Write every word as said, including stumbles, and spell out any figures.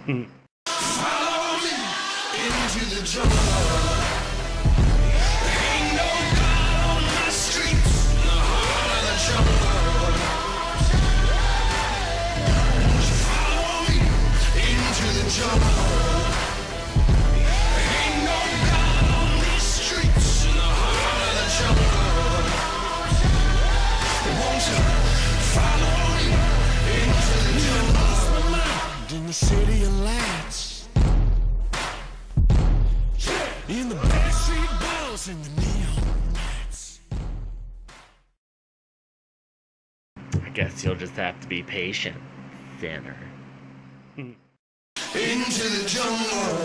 Follow me into the jungle. Ain't no God on my streets, in the heart of the jungle. Follow me into the jungle. Ain't no God on these streets, in the heart of the jungle. Won't you follow me into the jungle? In the city of lights, in the backstreet balls, in the neon lights. I guess you'll just have to be patient, Thinner. Into the jungle.